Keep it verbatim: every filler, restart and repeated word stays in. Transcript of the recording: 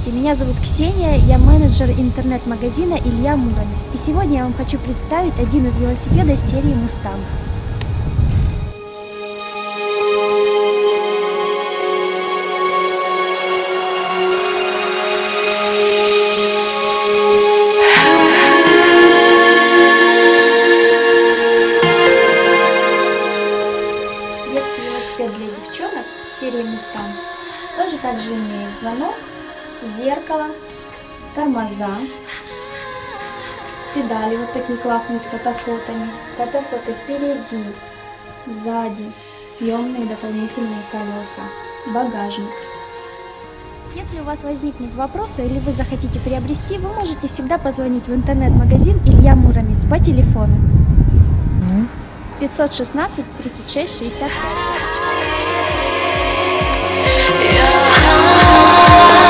Здравствуйте, меня зовут Ксения, я менеджер интернет-магазина Илья Муромец. И сегодня я вам хочу представить один из велосипедов серии Mustang. Детский велосипед для девчонок серии Mustang. Тоже также имеет звонок, зеркало, тормоза, педали вот такие классные с катафотами, катафоты впереди, сзади, съемные дополнительные колеса, багажник. Если у вас возникнут вопросы или вы захотите приобрести, вы можете всегда позвонить в интернет-магазин Илья Муромец по телефону пятьсот шестнадцать тридцать шесть шестьдесят пять.